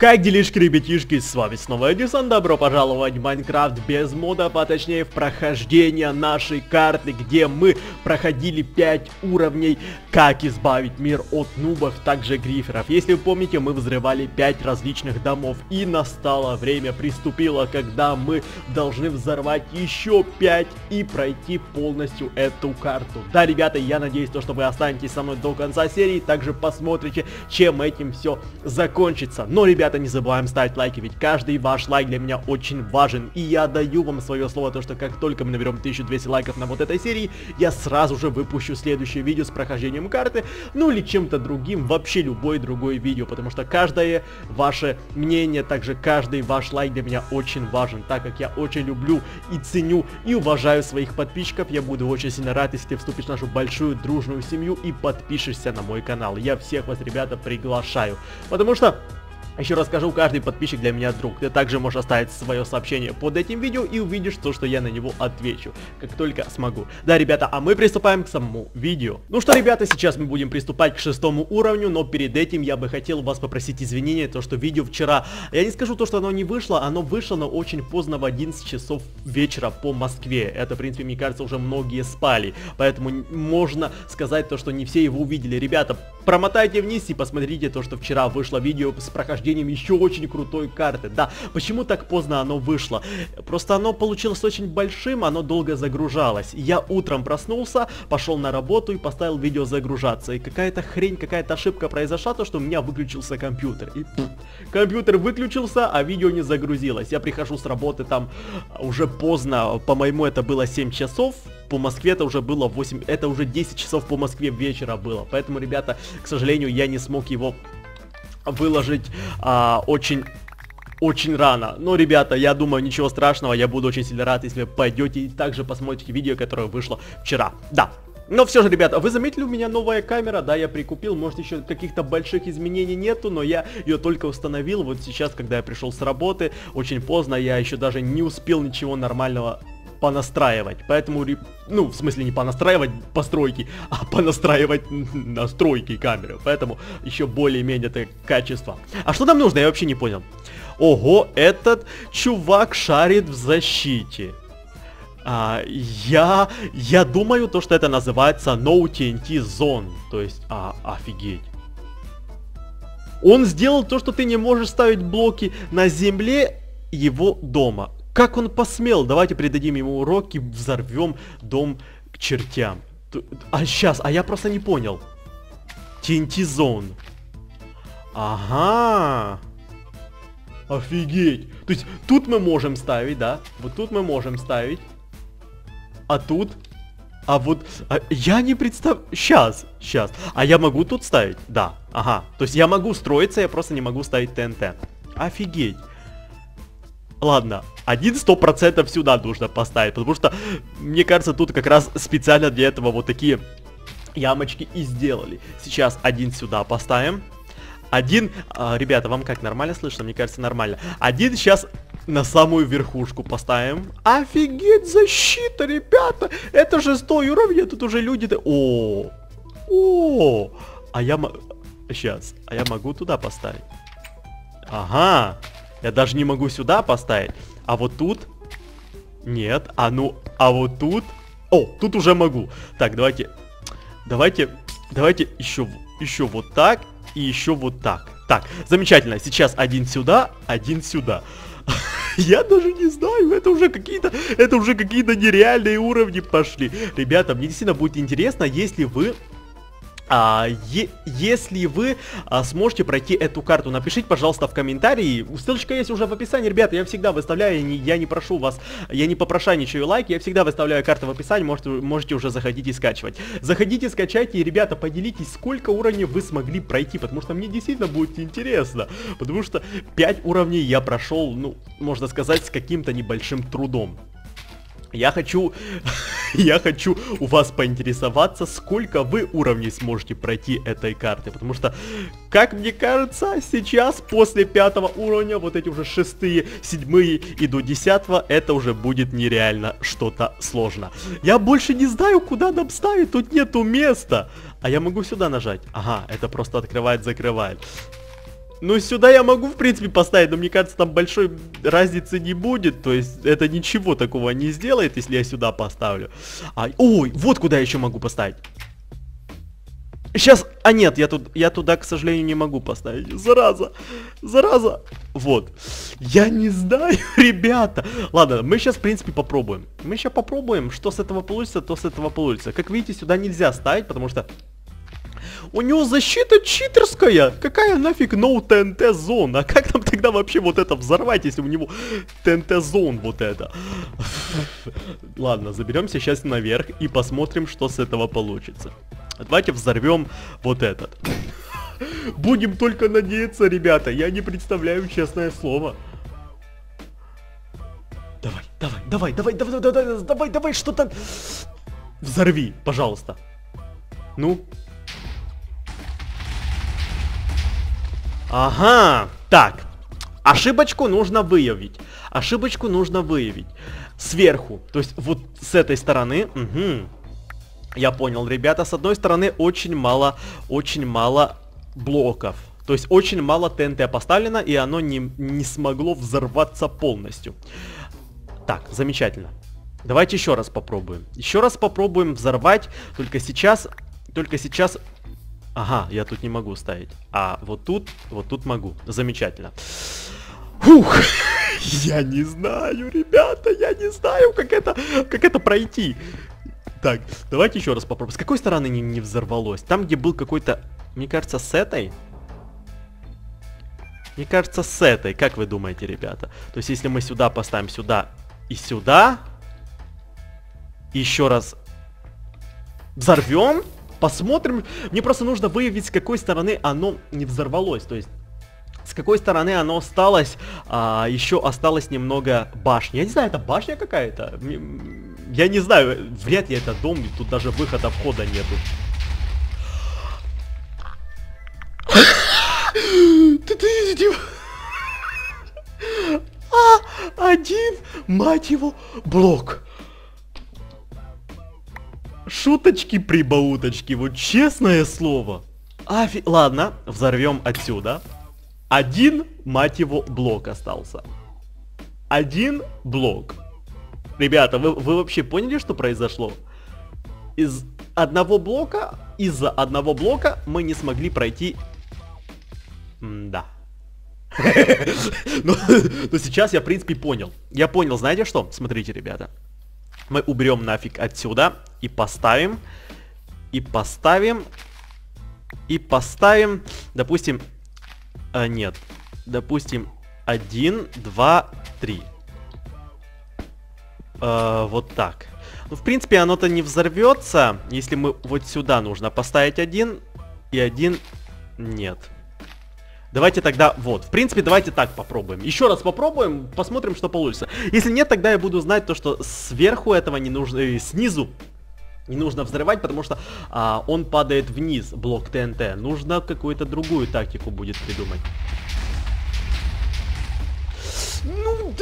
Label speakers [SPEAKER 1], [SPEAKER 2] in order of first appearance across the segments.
[SPEAKER 1] Как делишки, ребятишки, с вами снова Эдисон, добро пожаловать в Майнкрафт без модов, а точнее в прохождение нашей карты, где мы проходили 5 уровней, как избавить мир от нубов, также гриферов. Если вы помните, мы взрывали 5 различных домов, и настало время, приступило, когда мы должны взорвать еще 5 и пройти полностью эту карту. Да, ребята, я надеюсь, что вы останетесь со мной до конца серии, также посмотрите, чем этим все закончится. Но, ребята, не забываем ставить лайки, ведь каждый ваш лайк для меня очень важен. И я даю вам свое слово, то что как только мы наберем 1200 лайков на вот этой серии, я сразу же выпущу следующее видео с прохождением карты, ну или чем-то другим, вообще любое другое видео, потому что каждое ваше мнение, также каждый ваш лайк для меня очень важен, так как я очень люблю и ценю и уважаю своих подписчиков. Я буду очень сильно рад, если ты вступишь в нашу большую дружную семью и подпишешься на мой канал. Я всех вас, ребята, приглашаю, потому что, еще раз скажу, каждый подписчик для меня друг. Ты также можешь оставить свое сообщение под этим видео и увидишь то, что я на него отвечу, как только смогу. Да, ребята, а мы приступаем к самому видео. Ну что, ребята, сейчас мы будем приступать к 6-му уровню, но перед этим я бы хотел вас попросить извинения, то что видео вчера, я не скажу то, что оно не вышло, оно вышло, но очень поздно, в 11 часов вечера по Москве. Это, в принципе, мне кажется, уже многие спали, поэтому можно сказать то, что не все его увидели. Ребята, промотайте вниз и посмотрите то, что вчера вышло видео с прохождением еще очень крутой карты. Да, почему так поздно оно вышло? Просто оно получилось очень большим, оно долго загружалось. Я утром проснулся, пошел на работу и поставил видео загружаться. И какая-то хрень, какая-то ошибка произошла, то что у меня выключился компьютер. И компьютер выключился, а видео не загрузилось. Я прихожу с работы там уже поздно, по-моему это было 7 часов. По Москве это уже было 8, это уже 10 часов по Москве вечера было. Поэтому, ребята, к сожалению, я не смог его выложить очень рано. Но, ребята, я думаю, ничего страшного, я буду очень сильно рад, если вы пойдете и также посмотрите видео, которое вышло вчера. Да. Но все же, ребята, вы заметили, у меня новая камера, да, я прикупил, может еще каких-то больших изменений нету, но я ее только установил. Вот сейчас, когда я пришел с работы, очень поздно, я еще даже не успел ничего нормального понастраивать, поэтому, ну, в смысле не понастраивать постройки, а понастраивать настройки камеры, поэтому еще более-менее это качество. А что нам нужно, я вообще не понял. Ого, этот чувак шарит в защите. Я думаю, то, что это называется No TNT Zone, то есть, офигеть. Он сделал то, что ты не можешь ставить блоки на земле его дома. Как он посмел? Давайте придадим ему уроки, взорвем дом к чертям. Сейчас, я просто не понял. TNT Zone. Ага. Офигеть. То есть тут мы можем ставить, да? Вот тут мы можем ставить. А тут? Я не представляю. Сейчас. А я могу тут ставить? Да. Ага. То есть я могу строиться, я просто не могу ставить ТНТ. Офигеть. Ладно, 100% сюда нужно поставить, потому что, мне кажется, тут как раз специально для этого вот такие ямочки и сделали. Сейчас один сюда поставим. Один, ребята, вам как, нормально слышно? Мне кажется, нормально. Один сейчас на самую верхушку поставим. Офигеть, защита, ребята! Это 6-й уровень, тут уже люди-то... Сейчас, я могу туда поставить? Ага. Я даже не могу сюда поставить. А вот тут? Нет. А вот тут? О, тут уже могу. Так, давайте еще вот так и еще вот так. Так, замечательно. Сейчас один сюда, один сюда. Я даже не знаю, это уже какие-то нереальные уровни пошли. Ребята, мне действительно будет интересно, если вы сможете пройти эту карту. Напишите, пожалуйста, в комментарии. Ссылочка есть уже в описании, ребята. Я всегда выставляю, я не прошу вас, я не попрошайничаю лайки, я всегда выставляю карты в описании, можете уже заходить и скачивать. Заходите, скачайте, и, ребята, поделитесь, сколько уровней вы смогли пройти, потому что мне действительно будет интересно. Потому что 5 уровней я прошел, ну, можно сказать, с каким-то небольшим трудом. Я хочу у вас поинтересоваться, сколько вы уровней сможете пройти этой карты. Потому что, как мне кажется, сейчас после 5-го уровня, вот эти уже 6-е, 7-е и до 10-го, это уже будет нереально что-то сложно. Я больше не знаю, куда нам ставить, тут нету места. А я могу сюда нажать. Ага, это просто открывает-закрывает. Ну, сюда я могу, в принципе, поставить, но мне кажется, там большой разницы не будет. То есть, это ничего такого не сделает, если я сюда поставлю. Ой, вот куда я еще могу поставить. Сейчас, нет, я туда, к сожалению, не могу поставить. Зараза, зараза. Вот. Я не знаю, ребята. Ладно, мы сейчас, в принципе, попробуем. Мы сейчас попробуем, что с этого получится, то с этого получится. Как видите, сюда нельзя ставить, потому что у него защита читерская. Какая нафиг no TNT зона? А как нам тогда вообще вот это взорвать, если у него TNT зон вот это? Ладно, заберемся сейчас наверх и посмотрим, что с этого получится. Давайте взорвем вот этот. Будем только надеяться, ребята. Я не представляю, честное слово. Давай, что-то. Взорви, пожалуйста. Ну. Ага, так. Ошибочку нужно выявить. Ошибочку нужно выявить. Сверху, то есть вот с этой стороны. Угу. Я понял, ребята, с одной стороны очень мало блоков. То есть очень мало ТНТ поставлено, и оно не смогло взорваться полностью. Так, замечательно. Давайте еще раз попробуем. Еще раз попробуем взорвать, только сейчас... Ага, я тут не могу ставить. А вот тут могу. Замечательно. Фух, я не знаю, ребята, я не знаю, как это пройти. Так, давайте еще раз попробуем. С какой стороны не взорвалось? Там, где был какой-то... Мне кажется, с этой? Мне кажется, с этой. Как вы думаете, ребята? То есть, если мы сюда поставим, сюда и сюда... Еще раз взорвем, посмотрим. Мне просто нужно выявить, с какой стороны оно не взорвалось. То есть, с какой стороны оно осталось, еще осталось немного башни. Я не знаю, это башня какая-то? Я не знаю, вряд ли это дом, тут даже выхода, входа нету. Один, мать его, блок. Шуточки-прибауточки, вот честное слово. Ладно, взорвем отсюда. Один, мать его, блок остался. Один блок. Ребята, вы вообще поняли, что произошло? Из-за одного блока мы не смогли пройти. Да. Но сейчас я, в принципе, понял. Я понял, знаете что? Смотрите, ребята. Мы уберем нафиг отсюда и поставим, допустим, нет, допустим, 1, 2, 3. Вот так. Ну, в принципе, оно-то не взорвется, если мы вот сюда нужно поставить один и один нет. Давайте тогда, вот, в принципе, давайте так попробуем. Еще раз попробуем, посмотрим, что получится. Если нет, тогда я буду знать то, что сверху этого не нужно, снизу не нужно взрывать, потому что он падает вниз, блок ТНТ. Нужно какую-то другую тактику будет придумать. Ну,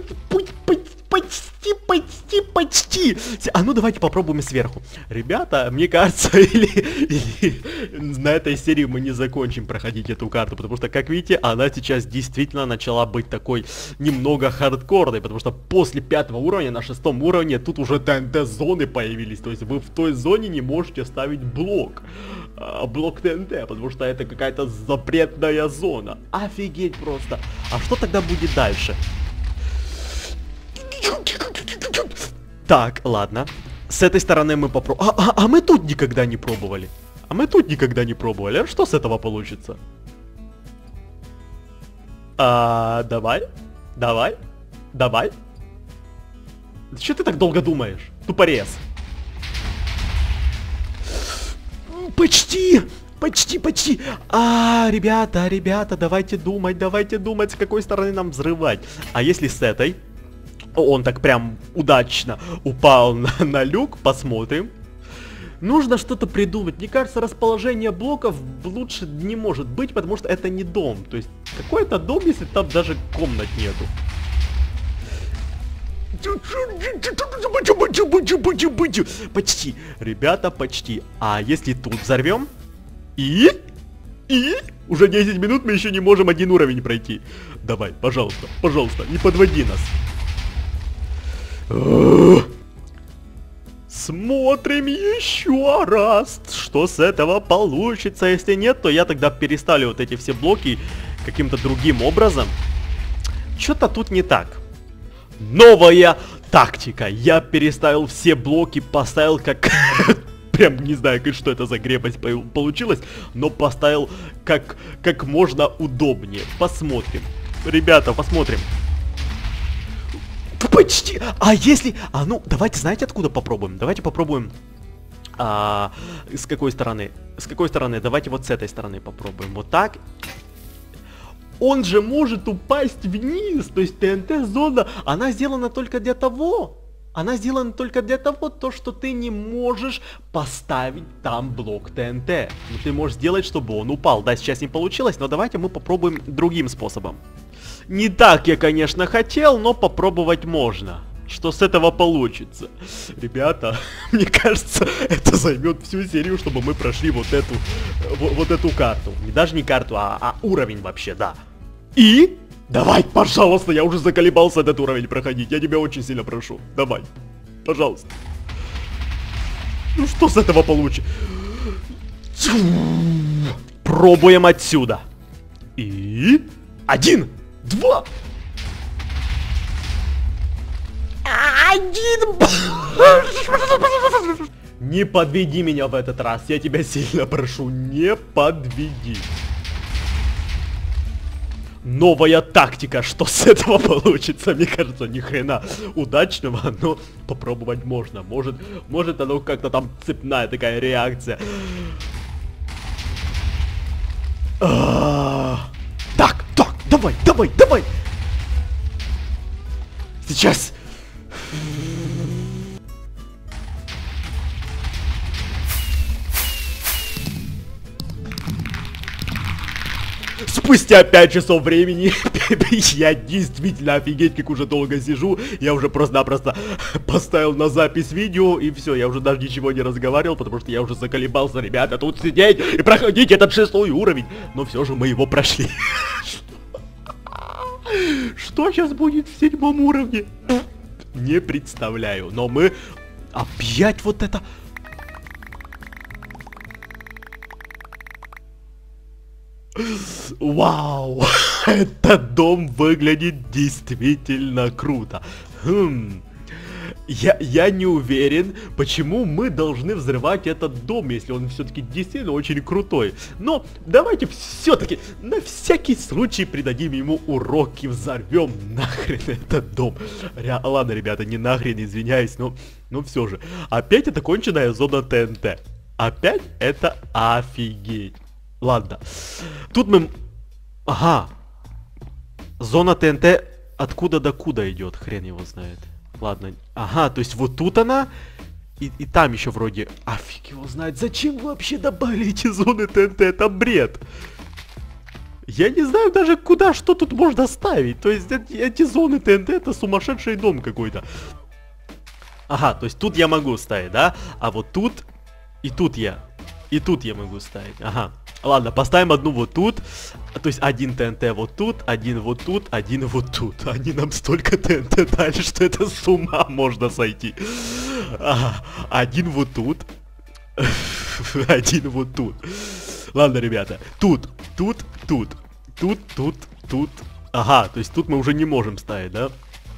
[SPEAKER 1] почти. А ну давайте попробуем сверху. Ребята, мне кажется, или на этой серии мы не закончим проходить эту карту, потому что, как видите, она сейчас действительно начала быть такой немного хардкорной, потому что после 5-го уровня, на 6-м уровне, тут уже ТНТ-зоны появились, то есть вы в той зоне не можете ставить блок ТНТ, потому что это какая-то запретная зона. Офигеть просто. А что тогда будет дальше? Так, ладно. С этой стороны мы попробуем. А мы тут никогда не пробовали. А что с этого получится? Давай. Что ты так долго думаешь? Тупорез. Почти. Ребята, давайте думать, с какой стороны нам взрывать. А если с этой? Он так прям удачно упал на люк, посмотрим. Нужно что-то придумать. Мне кажется, расположение блоков лучше не может быть, потому что это не дом. То есть, какой это дом, если там даже комнат нету? Почти, ребята, почти. А если тут взорвем? И? И уже 10 минут мы еще не можем один уровень пройти. Давай, пожалуйста, пожалуйста, не подводи нас. Смотрим еще раз, что с этого получится. Если нет, то я тогда переставлю вот эти все блоки каким-то другим образом. Что-то тут не так. Новая тактика. Я переставил все блоки, поставил как... Прям не знаю, что это за крепость получилась, но поставил как можно удобнее. Посмотрим. Ребята, посмотрим. Почти. А если... ну, давайте, знаете, откуда попробуем? Давайте попробуем... с какой стороны? С какой стороны? Давайте вот с этой стороны попробуем. Вот так. Он же может упасть вниз. То есть ТНТ-зона, она сделана только для того... Она сделана только для того, что ты не можешь поставить там блок ТНТ. Но ты можешь сделать, чтобы он упал. Да, сейчас не получилось, но давайте мы попробуем другим способом. Не так я, конечно, хотел, но попробовать можно. Что с этого получится? Ребята, мне кажется, это займет всю серию, чтобы мы прошли вот эту карту. Даже не карту, а уровень вообще, да. И... Давай, пожалуйста, я уже заколебался этот уровень проходить. Я тебя очень сильно прошу. Давай, пожалуйста. Ну что с этого получится? Пробуем отсюда. И... 1, 2. 1. Не подведи меня в этот раз. Я тебя сильно прошу, не подведи. Новая тактика, что с этого получится, мне кажется, ни хрена удачного, но попробовать можно. Может оно как-то там цепная такая реакция. Так, давай. Сейчас. Спустя 5 часов времени я действительно офигеть как уже долго сижу. Я уже просто-напросто поставил на запись видео и все, я уже даже ничего не разговаривал, потому что я уже заколебался, ребята, тут сидеть и проходить этот 6-й уровень. Но все же мы его прошли. Что сейчас будет в 7-м уровне? Не представляю, но мы опять вот это... Вау, этот дом выглядит действительно круто. Я не уверен, почему мы должны взрывать этот дом, если он все-таки действительно очень крутой. Но давайте все-таки на всякий случай придадим ему урок и взорвем нахрен этот дом. Ладно, ребята, не нахрен, извиняюсь, но все же. Опять это конченая зона ТНТ. Опять это офигеть. Ладно, тут мы... Ага. Зона ТНТ откуда до куда идет, хрен его знает. Ладно, ага, то есть вот тут она, и там еще вроде... Офиг его знает, зачем вы вообще добавили эти зоны ТНТ, это бред. Я не знаю даже куда, что тут можно ставить. То есть эти зоны ТНТ это сумасшедший дом какой-то. Ага, то есть тут я могу ставить, да? А вот тут и тут я могу ставить, ага. Ладно, поставим одну вот тут. То есть один ТНТ вот тут, один вот тут, один вот тут. Они нам столько ТНТ дали, что это с ума можно сойти. Ага, один вот тут. Один вот тут. Ладно, ребята. Тут. Ага, то есть тут мы уже не можем ставить, да?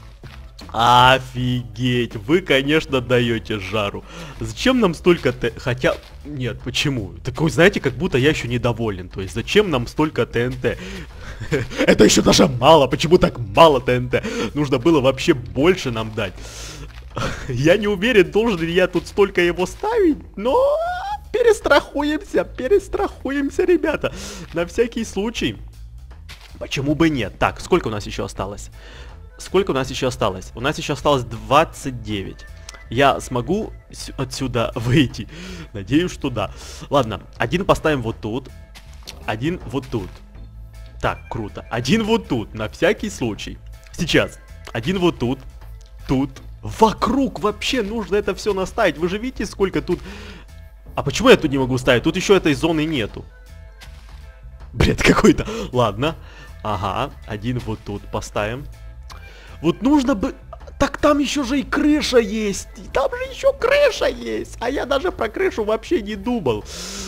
[SPEAKER 1] Офигеть, вы, конечно, даете жару. Зачем нам столько Хотя... Нет, почему? Такой, знаете, как будто я еще недоволен. То есть, зачем нам столько ТНТ? Это еще даже мало. Почему так мало ТНТ? Нужно было вообще больше нам дать. Я не уверен, должен ли я тут столько его ставить, но... Перестрахуемся, ребята. На всякий случай. Почему бы нет? Так, сколько у нас еще осталось? Сколько у нас еще осталось? У нас еще осталось 29. Я смогу отсюда выйти? Надеюсь, что да. Ладно, один поставим вот тут. Один вот тут. Так, круто. Один вот тут, на всякий случай. Сейчас. Один вот тут. Тут. Вокруг вообще нужно это все наставить. Вы же видите, сколько тут... А почему я тут не могу ставить? Тут еще этой зоны нету. Бред какой-то. Ладно. Ага, один вот тут поставим. Вот нужно бы... Так там еще же и крыша есть. Там же еще крыша есть. А я даже про крышу вообще не думал.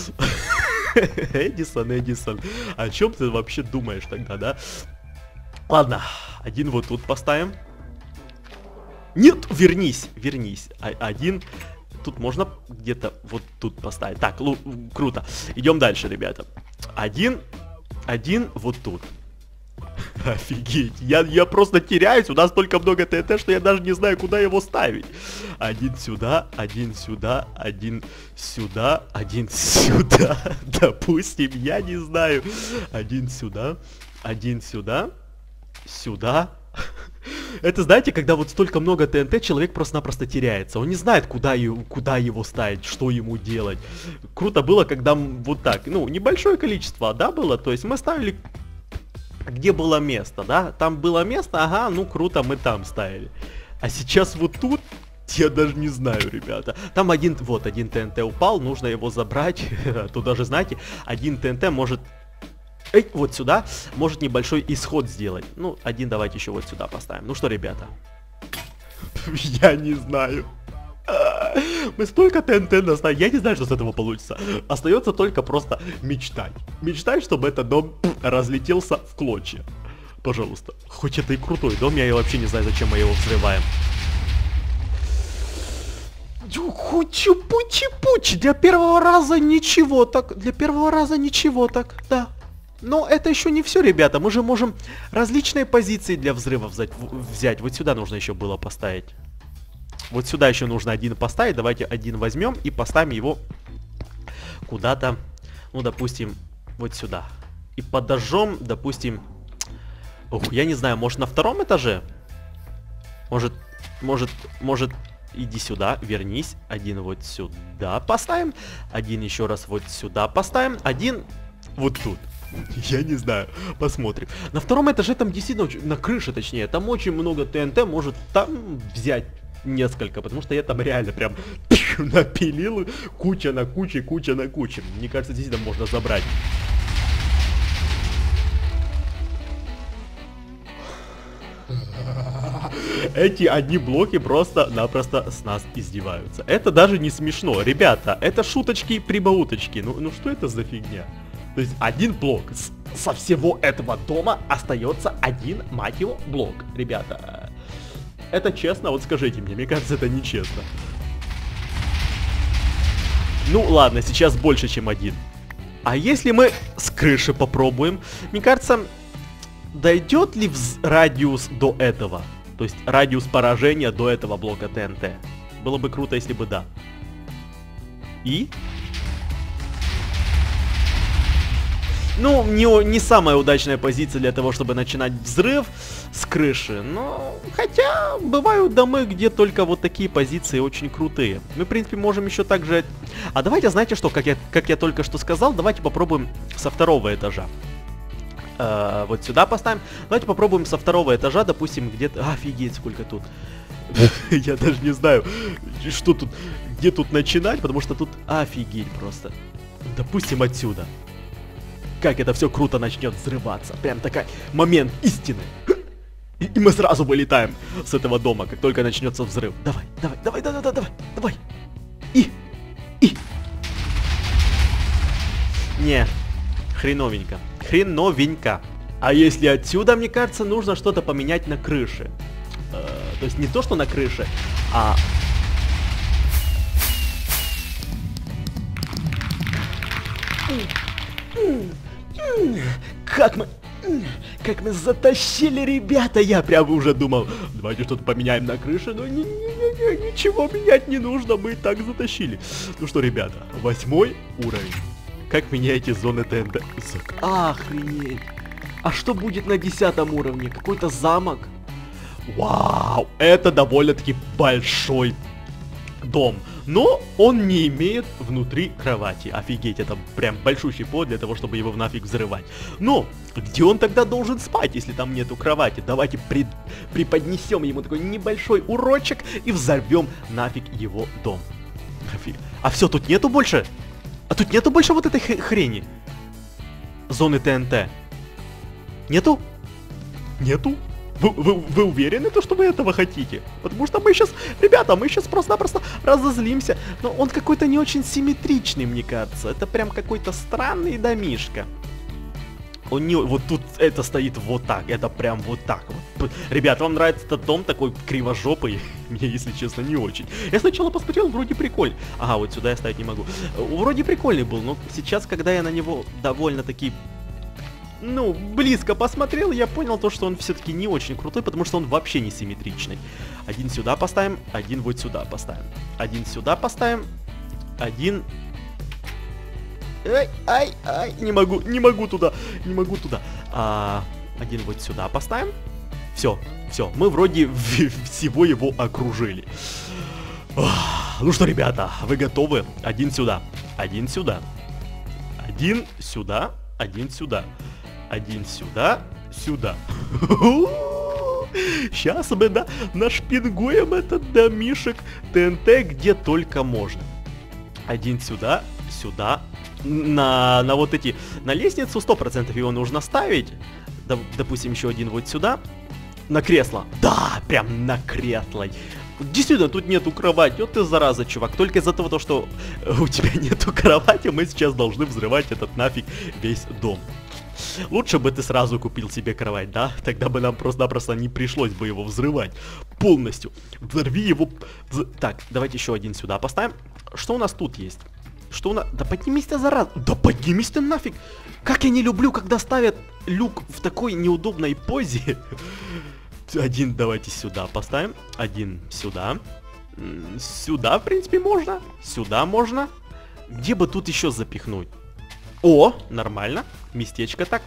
[SPEAKER 1] Эдисон. О чем ты вообще думаешь тогда, да? Ладно, один вот тут поставим. Нет, вернись. Один... Тут можно где-то вот тут поставить. Так, круто. Идем дальше, ребята. Один вот тут. Офигеть. Я просто теряюсь. У нас столько много ТНТ, что я даже не знаю, куда его ставить. Один сюда, один сюда, один сюда, один сюда. Допустим, я не знаю. Один сюда, сюда. Это, знаете, когда вот столько много ТНТ, человек просто-напросто теряется. Он не знает, куда его ставить, что ему делать. Круто было, когда вот так, ну, небольшое количество, да, было. То есть мы ставили, где было место, да. Там было место, ага, ну, круто, мы там ставили. А сейчас вот тут, я даже не знаю, ребята. Там один ТНТ упал, нужно его забрать. Тут даже, знаете, один ТНТ может... вот сюда может небольшой исход сделать. Ну, один давайте еще вот сюда поставим. Ну что, ребята? Я не знаю. Мы столько ТНТ наставим. Я не знаю, что с этого получится. Остается только просто мечтать. Мечтать, чтобы этот дом разлетелся в клочья. Пожалуйста. Хоть это и крутой дом, я вообще не знаю, зачем мы его взрываем. Чупу-чупу-чипуч. Для первого раза ничего так. Да. Но это еще не все, ребята. Мы же можем различные позиции для взрыва взять. Вот сюда нужно еще было поставить. Вот сюда еще нужно один поставить. Давайте один возьмем и поставим его куда-то. Ну, допустим, вот сюда. И подожжем, допустим... Ух, я не знаю, может на втором этаже? Может, иди сюда, вернись. Один вот сюда поставим. Один еще раз вот сюда поставим. Один вот тут. Я не знаю, посмотрим. На втором этаже там действительно, на крыше точнее, там очень много ТНТ, может там взять несколько, потому что я там реально прям напилил куча на куче. Мне кажется, здесь там можно забрать. Эти одни блоки просто-напросто с нас издеваются. Это даже не смешно, ребята, это шуточки-прибауточки. Ну что это за фигня? То есть один блок со всего этого дома остается один, мать его, блок. Ребята, это честно? Вот скажите мне кажется, это нечестно. Ну ладно, сейчас больше, чем один. А если мы с крыши попробуем? Мне кажется, дойдет ли радиус до этого? То есть радиус поражения до этого блока ТНТ? Было бы круто, если бы да. И... Ну, не самая удачная позиция для того, чтобы начинать взрыв с крыши. Но, хотя, бывают домы, где только вот такие позиции очень крутые. Мы, в принципе, можем еще также... А давайте, знаете что, как я только что сказал, давайте попробуем со второго этажа. Вот сюда поставим. Давайте попробуем со второго этажа, допустим, где-то... Офигеть, сколько тут. Я даже не знаю, что тут, где тут начинать, потому что тут офигеть просто. Допустим, отсюда. Как это все круто начнет взрываться. Прям такой момент истины. И мы сразу вылетаем с этого дома, как только начнется взрыв. Давай. И. Не, хреновенько. А если отсюда, мне кажется, нужно что-то поменять на крыше. То есть не то, что на крыше, а... Как мы затащили, ребята! Я прямо уже думал, давайте что-то поменяем на крыше, но ничего менять не нужно, мы и так затащили. Ну что, ребята, 8-й уровень. Как меняете зоны ТНТ? Охренеть! А что будет на 10-м уровне? Какой-то замок? Вау! Это довольно-таки большой дом. Но он не имеет внутри кровати. Офигеть, это прям большущий повод для того, чтобы его нафиг взрывать. Но где он тогда должен спать, если там нету кровати? Давайте преподнесем ему такой небольшой урочек и взорвем нафиг его дом. А все, тут нету больше? А тут нету больше вот этой хрени? зоны ТНТ? Нету? Нету? Вы уверены, что вы этого хотите? Потому что мы сейчас, ребята, мы сейчас просто-напросто разозлимся. Но он какой-то не очень симметричный, мне кажется. Это прям какой-то странный домишка. Он не... Вот тут это стоит вот так. Это прям вот так вот. Ребята, вам нравится этот дом такой кривожопый? Мне, если честно, не очень. Я сначала посмотрел, вроде прикольный. Ага, вот сюда я ставить не могу. Вроде прикольный был, но сейчас, когда я на него довольно-таки... Ну, близко посмотрел, я понял то, что он все-таки не очень крутой, потому что он вообще не симметричный. Один сюда поставим, один вот сюда поставим. Один сюда поставим, один... Ай, не могу туда. Один вот сюда поставим. Все, мы вроде всего его окружили. Ну что, ребята, вы готовы? Один сюда, один сюда. Один сюда, один сюда. Один сюда, сюда. Сейчас мы нашпингуем этот домишек ТНТ где только можно. Один сюда, сюда. На вот эти, на лестницу 100% его нужно ставить. Допустим, еще один вот сюда. На кресло. Да, прям на кресло. Действительно, тут нету кровати. Вот ты зараза, чувак. Только из-за того, что у тебя нету кровати, мы сейчас должны взрывать этот нафиг весь дом. Лучше бы ты сразу купил себе кровать, да? Тогда бы нам просто-напросто не пришлось бы его взрывать полностью. Взорви его... Так, давайте еще один сюда поставим. Что у нас тут есть? Что у нас... Да поднимись ты, зараза! Да поднимись ты нафиг! Как я не люблю, когда ставят люк в такой неудобной позе. Один давайте сюда поставим. Один сюда. Сюда, в принципе, можно. Сюда можно. Где бы тут еще запихнуть? О, нормально. Местечко так.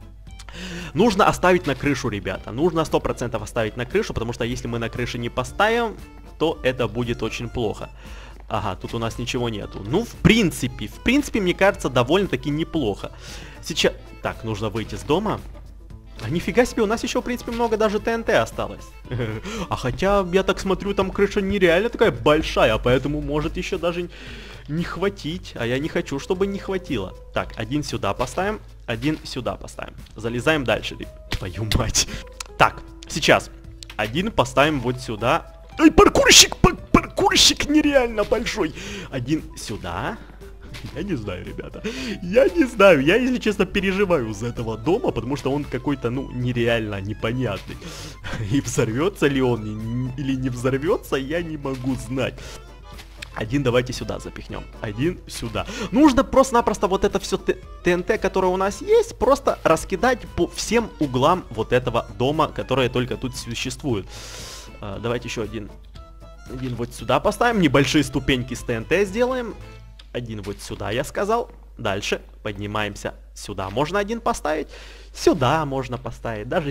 [SPEAKER 1] Нужно оставить на крышу, ребята. Нужно 100% оставить на крышу, потому что если мы на крыше не поставим, то это будет очень плохо. Ага, тут у нас ничего нету. Ну, в принципе, мне кажется, довольно-таки неплохо. Сейчас... Так, нужно выйти с дома. А нифига себе, у нас еще, в принципе, много даже ТНТ осталось. А хотя, я так смотрю, там крыша нереально такая большая, поэтому может еще даже не хватить. А я не хочу, чтобы не хватило. Так, один сюда поставим, один сюда поставим. Залезаем дальше. Твою мать. Так, сейчас. Один поставим вот сюда. Ай, паркурщик нереально большой. Один сюда. Я не знаю, ребята. Я не знаю. Я, если честно, переживаю за этого дома, потому что он какой-то, ну, нереально непонятный. И взорвется ли он или не взорвется, я не могу знать. Один давайте сюда запихнем. Один сюда. Нужно просто-напросто вот это все ТНТ, которое у нас есть, просто раскидать по всем углам вот этого дома, которое только тут существует. Давайте еще один вот сюда поставим. Небольшие ступеньки с ТНТ сделаем. Один вот сюда, я сказал. Дальше поднимаемся сюда. Можно один поставить. Сюда можно поставить. Даже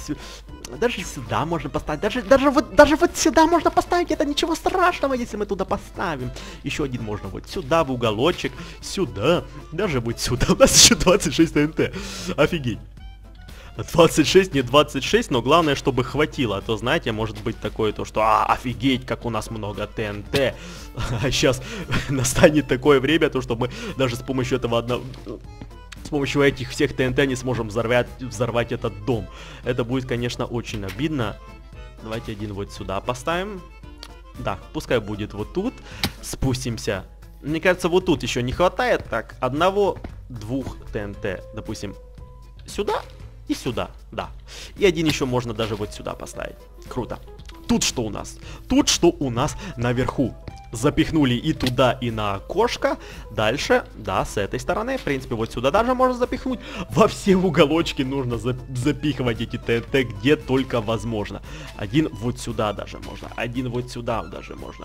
[SPEAKER 1] сюда можно поставить. Даже вот сюда можно поставить. Это ничего страшного, если мы туда поставим. Еще один можно вот сюда, в уголочек. Сюда. Даже вот сюда. У нас еще 26 ТНТ. Офигеть. 26, не 26, но главное, чтобы хватило. А то, знаете, может быть такое то, что офигеть, как у нас много ТНТ. А сейчас настанет такое время, то, что мы даже с помощью этого с помощью этих всех ТНТ не сможем взорвать этот дом. Это будет, конечно, очень обидно. Давайте один вот сюда поставим. Да, пускай будет вот тут. Спустимся. Мне кажется, вот тут еще не хватает. Так, одного-двух ТНТ, допустим, сюда. И сюда, да. И один еще можно даже вот сюда поставить. Круто. Тут что у нас? Тут что у нас наверху? Запихнули и туда, и на окошко. Дальше, да, с этой стороны. В принципе, вот сюда даже можно запихнуть. Во все уголочки нужно запихивать эти ТНТ, где только возможно. Один вот сюда даже можно. Один вот сюда даже можно.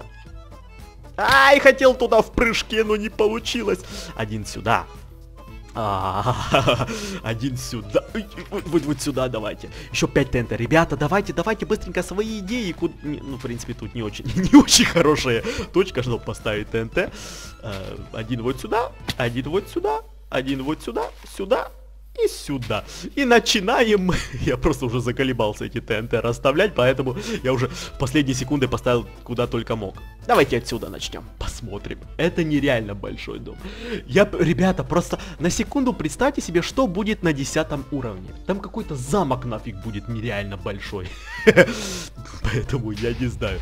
[SPEAKER 1] Ай, хотел туда в прыжке, но не получилось. Один сюда. Один сюда. Вот сюда давайте. Еще 5 ТНТ. Ребята, давайте быстренько свои идеи. Ну, в принципе, тут не очень хорошая точка, чтобы поставить ТНТ. Один вот сюда. Один вот сюда. Один вот сюда. Сюда. И сюда. И начинаем. Я просто уже заколебался эти ТНТ расставлять, поэтому я уже в последние секунды поставил куда только мог. Давайте отсюда начнем. Посмотрим. Это нереально большой дом. Ребята, просто на секунду представьте себе, что будет на 10 уровне. Там какой-то замок нафиг будет нереально большой. Поэтому я не знаю.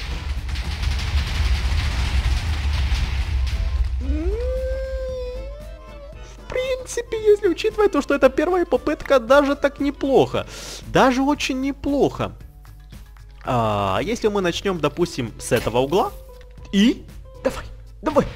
[SPEAKER 1] В принципе, если учитывая то, что это первая попытка, даже так неплохо. Даже очень неплохо. А если мы начнем, допустим, с этого угла. И... Давай.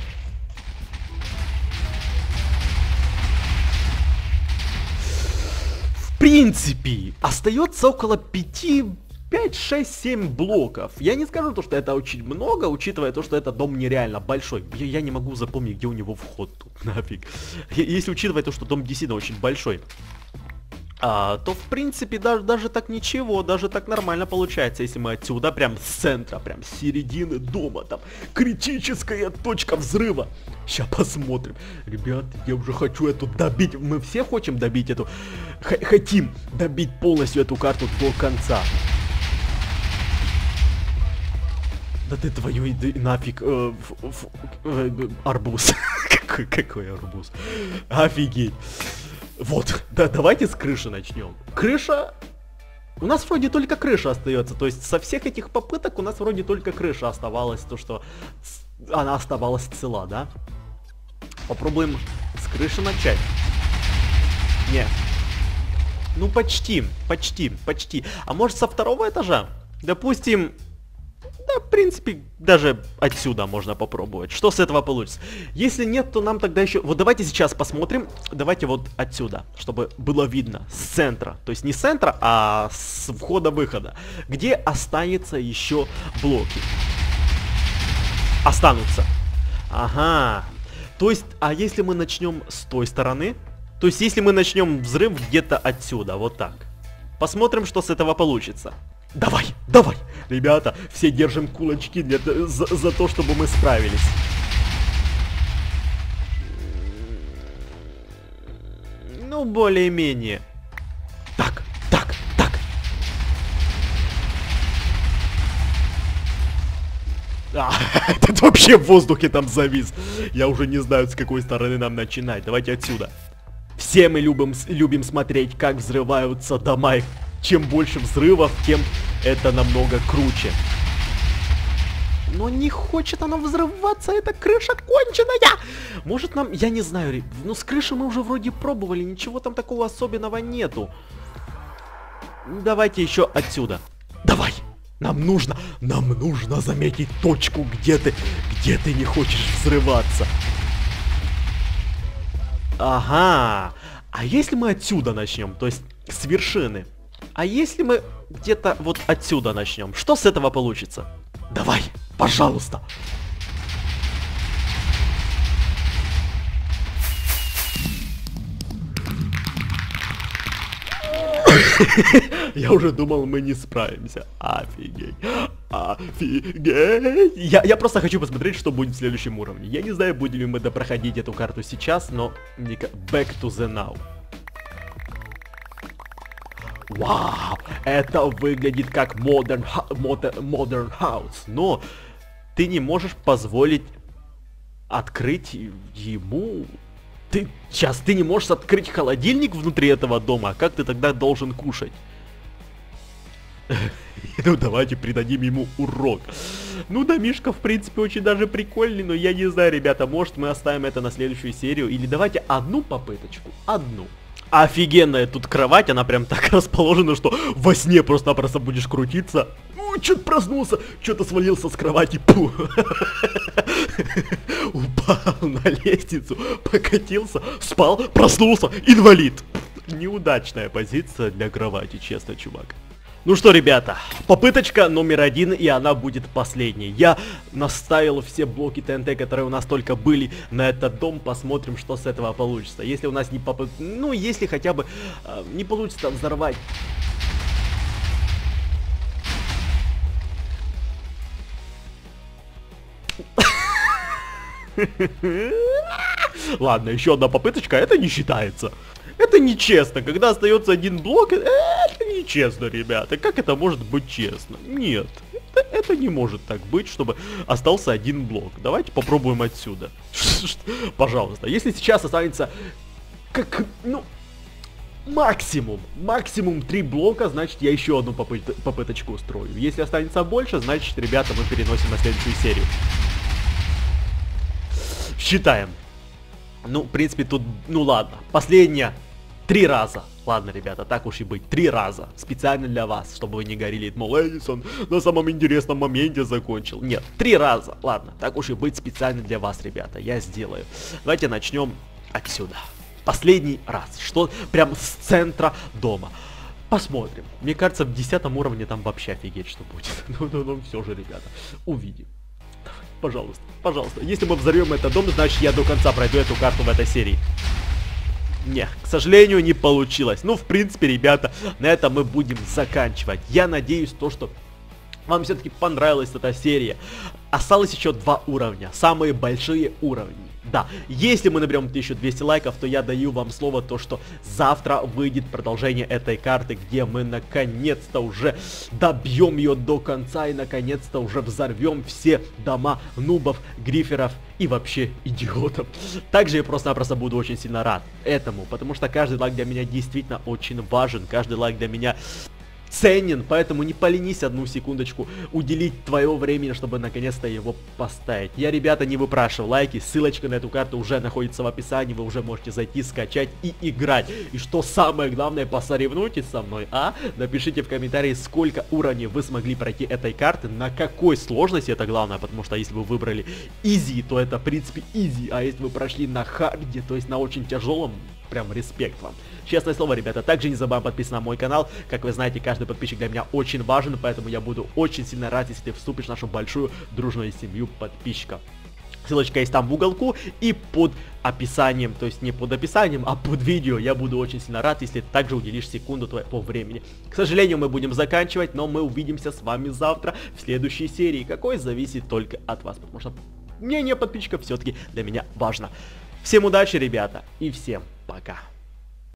[SPEAKER 1] В принципе, остается около 5, 6, 7 блоков. Я не скажу то, что это очень много, учитывая то, что это дом нереально большой. Я не могу запомнить, где у него вход тут, нафиг. Если учитывать то, что дом действительно очень большой, то в принципе даже так ничего, даже так нормально получается, если мы отсюда, прям с центра, прям с середины дома, там критическая точка взрыва. Сейчас посмотрим. Ребят, я уже хочу эту добить. Мы все хотим добить эту... Хотим добить полностью эту карту до конца. Да ты твою нафиг, арбуз. Какой арбуз? Офигеть. Вот, да, давайте с крыши начнем. Крыша... У нас вроде только крыша остается, то есть со всех этих попыток у нас вроде только крыша оставалась, то что она оставалась цела, да? Попробуем с крыши начать. Не. Ну почти. А может со второго этажа? Допустим... Да, в принципе, даже отсюда можно попробовать. Что с этого получится? Если нет, то нам тогда еще... Вот давайте сейчас посмотрим. Давайте вот отсюда, чтобы было видно. С центра. То есть не с центра, а с входа-выхода. Где останется еще блоки. Останутся. Ага. То есть, а если мы начнем с той стороны? То есть, если мы начнем взрыв где-то отсюда, вот так. Посмотрим, что с этого получится. Давай! Ребята, все держим кулачки за то, чтобы мы справились. Ну, более-менее. Так. Этот вообще в воздухе там завис. Я уже не знаю, с какой стороны нам начинать. Давайте отсюда. Все мы любим смотреть, как взрываются дома. Чем больше взрывов, тем это намного круче. Но не хочет она взрываться, эта крыша конченая! Может нам, я не знаю, ну с крыши мы уже вроде пробовали, ничего там такого особенного нету. Давайте еще отсюда. Давай! Нам нужно заметить точку, где ты не хочешь взрываться. Ага. А если мы отсюда начнем, то есть с вершины? А если мы где-то вот отсюда начнем, что с этого получится? Давай, пожалуйста. Я уже думал, мы не справимся. Офигеть. Я просто хочу посмотреть, что будет в следующем уровне. Я не знаю, будем ли мы допроходить эту карту сейчас, но... Back to the now. Вау, это выглядит как modern house, но ты не можешь позволить открыть ему... Ты не можешь открыть холодильник внутри этого дома, а как ты тогда должен кушать? Ну давайте придадим ему урок. Ну домишка в принципе очень даже прикольный, но я не знаю, ребята, может мы оставим это на следующую серию, или давайте одну попыточку, одну. Офигенная тут кровать, она прям так расположена, что во сне просто-напросто будешь крутиться. Чё-то проснулся, что-то свалился с кровати, пу. Упал на лестницу, покатился, спал, проснулся, инвалид. Неудачная позиция для кровати, честно, чувак. Ну что, ребята, попыточка номер 1, и она будет последней. Я наставил все блоки ТНТ, которые у нас только были, на этот дом. Посмотрим, что с этого получится. Если у нас не ну, если хотя бы не получится взорвать. Ладно, еще одна попыточка, это не считается. Это нечестно, когда остается один блок, это нечестно, ребята. Как это может быть честно? Нет, это не может так быть, чтобы остался один блок. Давайте попробуем отсюда. Пожалуйста, если сейчас останется, как, ну, максимум 3 блока, значит я еще одну попыточку устрою. Если останется больше, значит, ребята, мы переносим на следующую серию. Считаем. Ну, в принципе, тут, ну ладно, последняя 3 раза. Ладно, ребята, так уж и быть, 3 раза. Специально для вас, чтобы вы не горели, мол, Эдисон на самом интересном моменте закончил. Нет, 3 раза. Ладно, так уж и быть, специально для вас, ребята, я сделаю. Давайте начнем отсюда. Последний раз, что прям с центра дома. Посмотрим. Мне кажется, в 10 уровне там вообще офигеть, что будет. Ну, все же, ребята, увидим. Пожалуйста, пожалуйста. Если мы взорвем этот дом, значит я до конца пройду эту карту в этой серии. Не, к сожалению, не получилось. Ну, в принципе, ребята, на этом мы будем заканчивать. Я надеюсь, что вам все-таки понравилась эта серия. Осталось еще 2 уровня, самые большие уровни. Да, если мы наберем 1200 лайков, то я даю вам слово, то что завтра выйдет продолжение этой карты, где мы наконец-то уже добьем ее до конца и наконец-то уже взорвем все дома нубов, гриферов и вообще идиотов. Также я просто-напросто буду очень сильно рад этому, потому что каждый лайк для меня действительно очень важен, каждый лайк для меня ценен, поэтому не поленись одну секундочку уделить твое время, чтобы наконец-то его поставить. Я, ребята, не выпрашиваю лайки, ссылочка на эту карту уже находится в описании, вы уже можете зайти, скачать и играть. И что самое главное, посоревнуйтесь со мной, а? Напишите в комментарии, сколько уровней вы смогли пройти этой карты, на какой сложности, это главное, потому что если вы выбрали изи, то это в принципе изи, а если вы прошли на харде, то есть на очень тяжелом, прям респект вам. Честное слово, ребята, также не забываем подписываться на мой канал. Как вы знаете, каждый подписчик для меня очень важен, поэтому я буду очень сильно рад, если ты вступишь в нашу большую дружную семью подписчиков. Ссылочка есть там в уголку и под описанием, то есть не под описанием, а под видео. Я буду очень сильно рад, если ты также уделишь секунду твоего времени. К сожалению, мы будем заканчивать, но мы увидимся с вами завтра в следующей серии, какой зависит только от вас, потому что мнение подписчиков все-таки для меня важно. Всем удачи, ребята, и всем пока.